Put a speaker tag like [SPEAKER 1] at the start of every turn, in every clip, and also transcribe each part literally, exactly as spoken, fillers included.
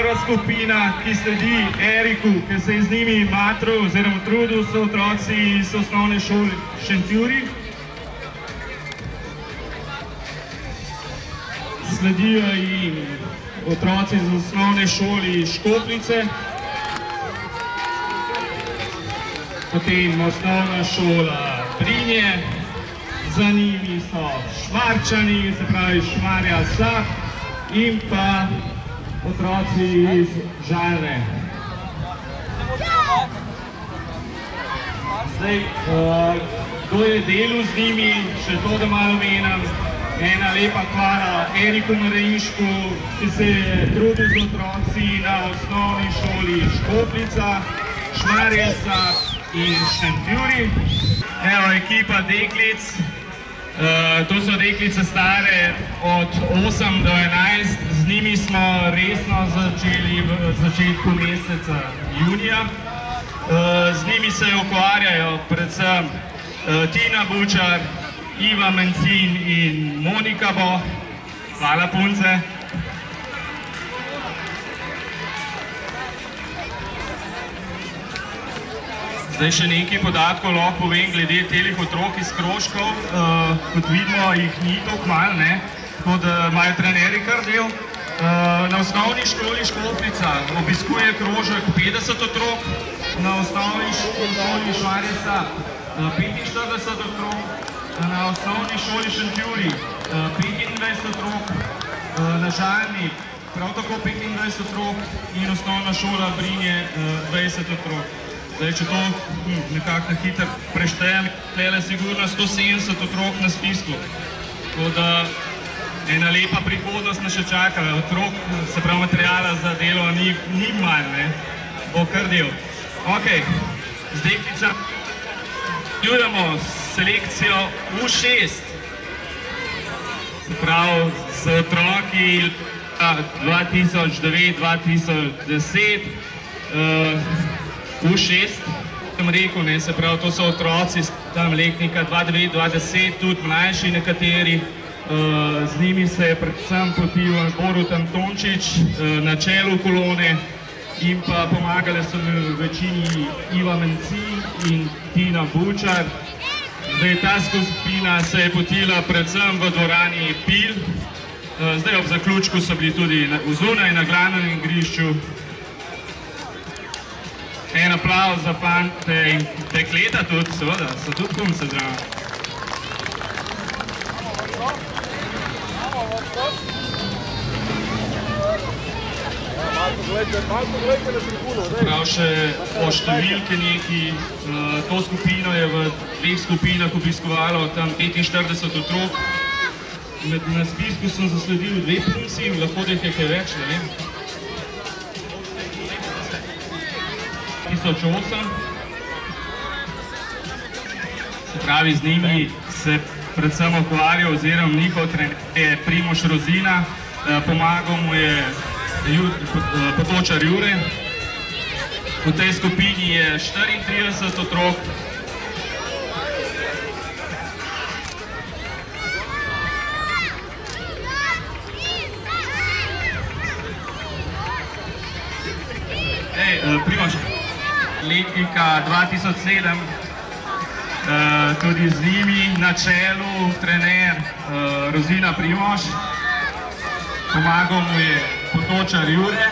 [SPEAKER 1] prva skupina, ki sledi Eriku, ki se je z njimi matril oziroma trudil, so otroci iz osnovne šole Šentjurij. Sledijo jim otroci iz osnovne šole Škofljice, potem osnovna šola Brinje, za njimi so Šmarčani, se pravi Šmarja Sap, in pa otroci iz Žalne. Zdaj, kdo je delal z njimi, še to, da malo menim, ena lepa hvala Eriku Marejnišku, ki se je trudil z otroci na osnovni šoli Škofljica, Šmarje Sap in Šentjurij. Evo, ekipa deklic. To so deklice stare od osem do enajst, z njimi smo resno začeli v začetku meseca junija. Z njimi se ukvarjajo predvsem Tina Bučar, Iva Mencin in Monika Boh. Hvala, punce. Zdaj še nekaj podatkov lahko povem glede telih otrok iz krožkov. Kot vidimo, jih ni toliko malo, tako da imajo trenerji kar del. Na osnovni šoli Škofljica obiskuje krožek petdeset otrok, na osnovni šoli Šmarje Sap petinštirideset otrok, na osnovni šoli Šentjurij petindvajset otrok, na Žalni prav tako petindvajset otrok in osnovna šola Brinje dvajset otrok. Zdaj, če to nekako na hitro preštejem, tukaj sigurno sto sedemdeset otrok na spisku. Tako da ena lepa prihodnost nas še čaka. Otrok, se pravi materijala za delo, ni manj, bo kar del. Ok, z deklica nadaljujemo selekcijo U šest. Se pravi, z otroki dva tisoč devet dva tisoč deset. U šest, sem rekel, se pravi, to so otroci tam letnika dva devet dva deset, tudi mlajši nekateri. Z njimi se je predvsem potil Borut Antončič na čelu kolone in pa pomagale so mi v večini Iva Mencin in Tina Bučar. Zdaj, ta skupina se je potila predvsem v dvorani Pil. Zdaj, ob zaključku so bili tudi zunaj na glavnem igrišču. En aplavz za fante in dekleta tudi, seveda, so tudi punce zraven. Prav še o številke neki, to skupino je v dveh skupinah obiskovalo tam petinštirideset otrok. Na spisku sem zasledil dve punci, lahko da jih je kaj več, ne vem. tisoč osem. Se pravi, z njimi se predvsem ukvarjal oziroma njihov trener je Primož Rozina, pomagal mu je Potočar Jure. V tej skupini je štiriintrideset otrok. Primož, letnika dva tisoč sedem, tudi z njimi na čelu trener Rozina Primož, pomagal mu je Potočar Jure.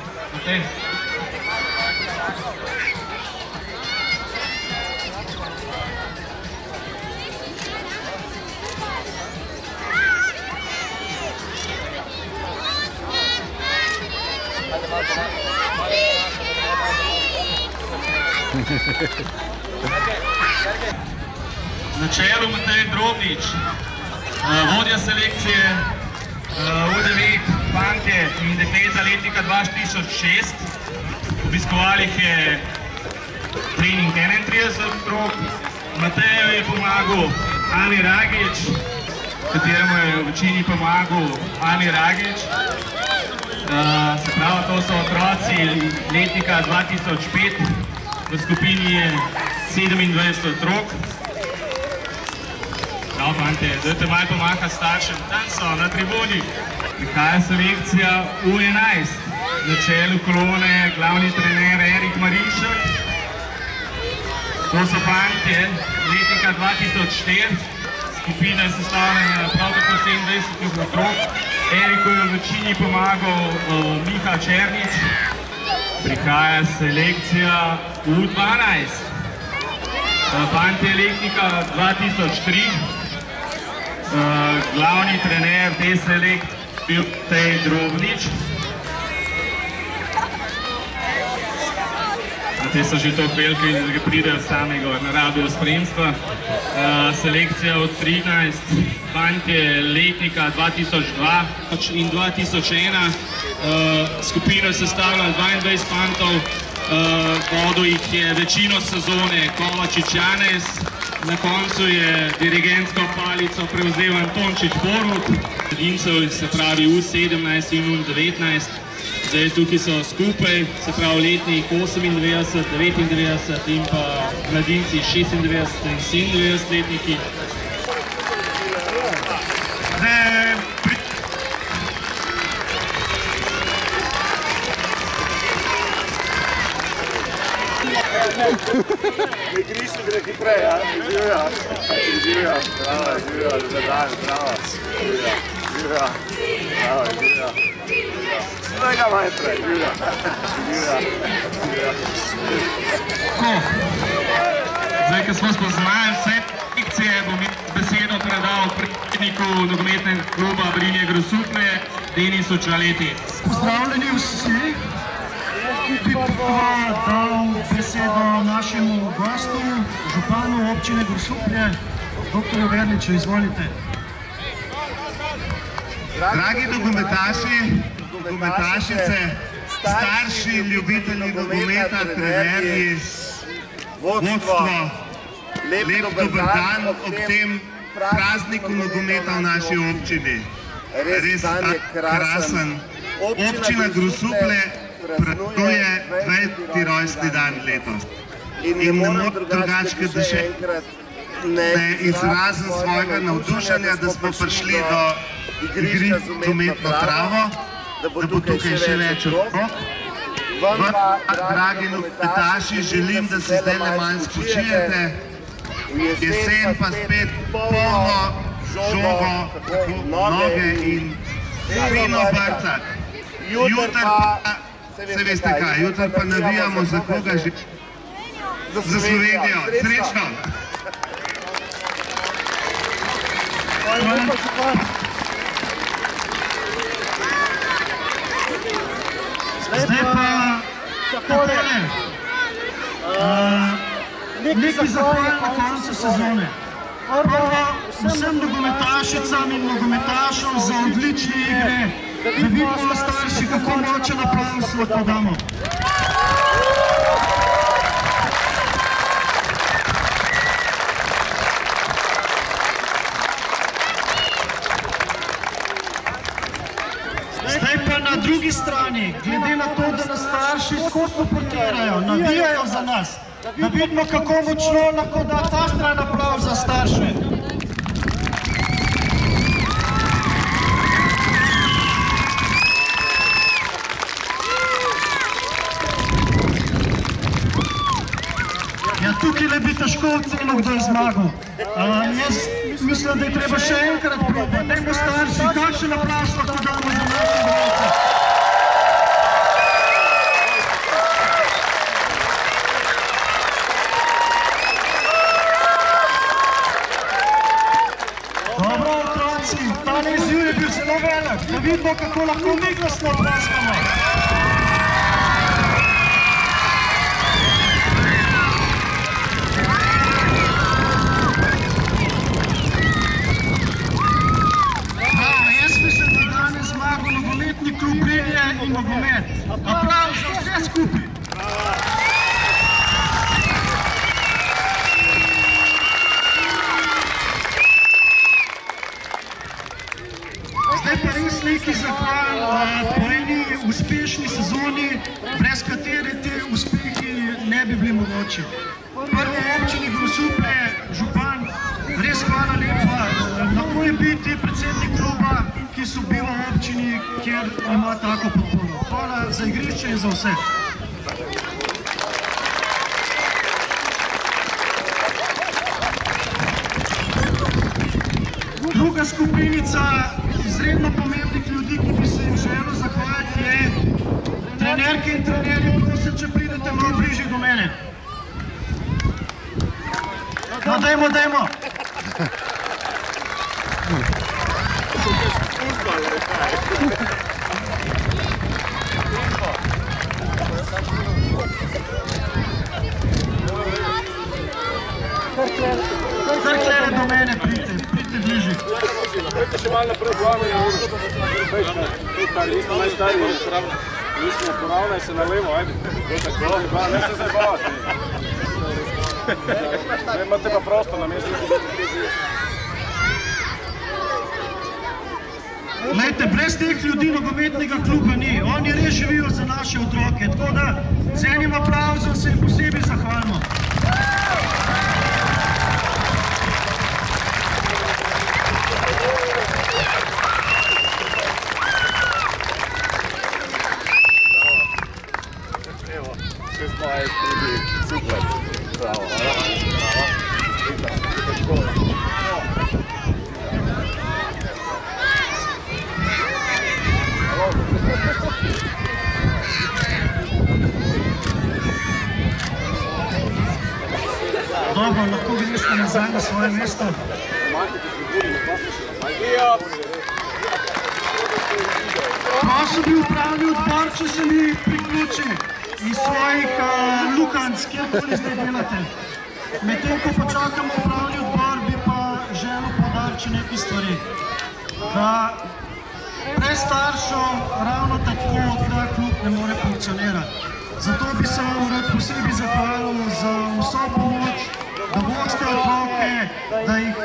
[SPEAKER 1] Na čelu Matej Drobnič, vodja selekcije U devet, fantje in dekleta letnika dva tisoč šest. Obiskovali jih je trening enaintrideset otrok. Mateju je pomagal Ani Ragič, kateremu je v večini pomagal Ani Ragič. Se pravi, to so otroci letnika dva tisoč pet. V skupini je sedemindvajset otrok. Prav, fante, dajte malo pomahati staršem. Tam so, na tribuni. Prihaja selekcija U enajst. na čelu kolone glavni trener Erik Marišek. To so fantje letnika dva tisoč štiri, skupina je sestavljena prav tako sedemindvajset otrok. Eriku je v večini pomagal Miha Černič. Prihaja selekcija U dvanajst. Fantje letnika dva tisoč tri. Glavni trener te selekcije Tej Drobnič. Te so že toliko velike, da pridejo sami gor na radio spremstva. Selekcija od trinajst, fantje letnika dva tisoč dva in dva tisoč ena. Skupino je sestavljala dvaindvajset fantov, vodil jih je večino sezone Kovačič Janez. Na koncu je dirigentsko palico prevzel Antončič Borut, mladincev, se pravi U sedemnajst in U devetnajst. Zdaj tukaj so skupaj, se pravi letnik osemindevetdeset, devetindevetdeset in pa mladinci šestindevetdeset in sedemindevetdeset letniki.
[SPEAKER 2] Igrišče gre hitreje, ja? Živja, živja, bravo, živja, zadaj, bravo, živja, živja, bravo, živja. Svega majstre, živja, živja, živja.
[SPEAKER 1] Zdaj, ko smo spoznali vse fikcije, bom besedo predal predsedniku nogometnega kluba Brinje Grosuplje, Denisu Čaleti.
[SPEAKER 3] Pozdravljeni vsi. Bi pa dal besedo našemu gostu, županu občine Grosuplje, doktorju Verliču, izvolite.
[SPEAKER 2] Dragi nogometaši, nogometašice, starši, ljubitelji nogometa, trenerji, vodstvo, lep dober dan ob tem prazniku nogometa v naši občini. Res krasen. Občina Grosuplje praznuje dvajseti rojstni dan letos. In ne morem drugače, da še ne izrazim svojega navdušenja, da smo prišli do igrišča z umetno travo, da bo tukaj še več otrok. Vam, dragi nogometaši, želim, da se zdaj le manj spočijete. Jesen pa spet polno žogo, noge in fino brcati. Jutr pa, se veste kaj, jutr pa navijamo za koga že? Za Slovenijo. Srečno!
[SPEAKER 3] Zdaj pa takole. Neki zahval na koncu sezone. Prvo vsem nogometašicam in nogometašom za odlične igre, da vidimo starši, kako močen aplavz lahko damo. Zdaj pa na drugi strani, glede na to, da nas starši skozi suportirajo, navijajo za nas, da vidimo, kako močno lahko da ta stran aplavz za starše. Ja, tukaj le bi težko ocenil, kdo je zmagal. Jaz mislim, da je treba še enkrat probati. Dajmo starši, kakšen aplavz lahko damo za naše igralce. Dobro, otroci, tale izziv je bil zelo velik, da vidimo, kako lahko mi glasno praskamo. Klub Brinje in nogomet. Aplavz za vse skupaj. Zdaj pa res neki zahval po eni uspešni sezoni, brez katere te uspehi ne bi bili mogoči. Prvo občini Grosuplje, župan, res hvala lepa. Lahko je biti predsednik kluba ki sobiva v občini, kjer ima tako podporo. Hvala za igrišče in za vse. Druga skupinica izredno pomembnih ljudi, ki bi se jim želel zahvaliti, je trenerke in trenerji, prosim, če pridete malo bližje do mene. No, dajmo, dajmo. Kar klede do mene, pridite, pridite bližje.
[SPEAKER 4] Pojďte še malo naprej, glave na uro. Nismo najstariji, nismo poravnaj se na levo, ajde. Ne se zabavati. Imate pa prosto na mestu.
[SPEAKER 3] Glejte, brez teh ljudi nogometnega kluba ni. Oni res živijo za naše otroke. Tako da z enim aplavzom se jim posebej zahvalimo.
[SPEAKER 4] Super. Bravo.
[SPEAKER 3] Dobro, lahko greš nazaj na svoje mesto. Prosim bi upravni odbor, če se mi priključi iz svojih lukanc, kjerkoli zdaj delate. Medtem, ko počakamo upravni odbor, bi pa želel poudariti nekaj stvari. Da brez staršev ravno tako ta klub ne more funkcionirati. Zato bi se vam rad posebej zahvalil za vso pomoč, da vodite otroke, da jih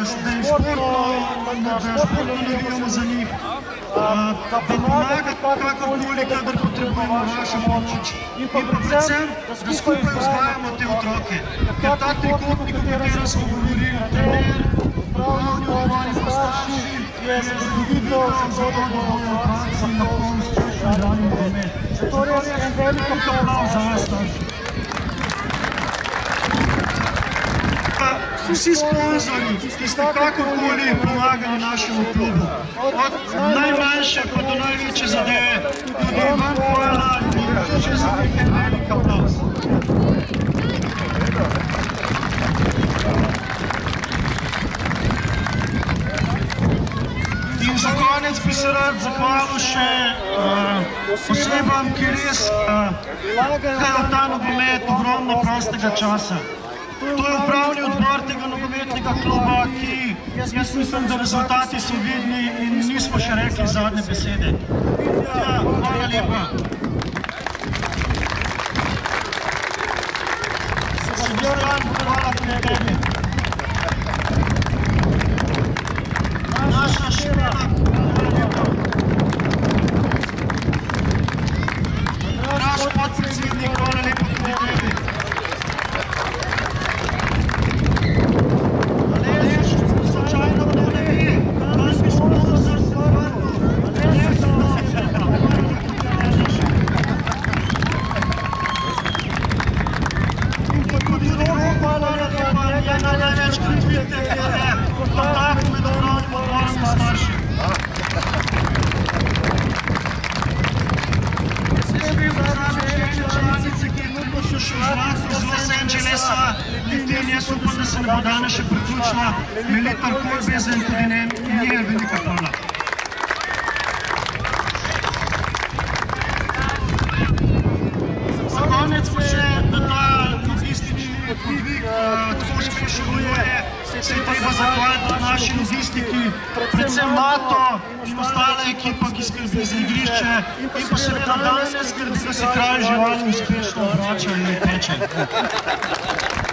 [SPEAKER 3] športno navijamo za njih, da pomagate kakorkoli, kadar potrebujemo vašo pomoč in pa predvsem, da skupaj vzgajamo te otroke. Ker ta trikotnik, o katerem smo govorili, trener, upravni odbor in pa starši, je zagotovitev za to, da bodo otroci lahko uspešno igrali nogomet. Zato res en velik aplav za vas, starši. Vsi sponzorji, ki ste kakorkoli pomagali našemu klubu, od najmanjše pa do največje zadeve, tudi vam hvala in še za nekaj velik aplauz. In za konec bi se rad zahvalil še osebam, ki res vlagajo v ta nogomet ogromno prostega časa. To je upravni odbor tega nogometnega kluba, ki, jaz mislim, da rezultati so vidni in nismo še rekli zadnje besede. Ja, hvala lepa. Sebastian, hvala prijatelji. Naša šela, hvala lepa. Naš podpredsednik, hvala lepa prijatelji. Upam, da se ne bo danes še priključila Melita Kolbeza in tudi nje velika hvala. Za konec pa še, da ta logistični podvig tako uspešno deluje, se je treba zahvaliti naši logistiki, predvsem Nato in ostale ekipa, ki skrbi za igrišče in pa seveda danes skrbi, da se kralj živali uspešno vrača in teče.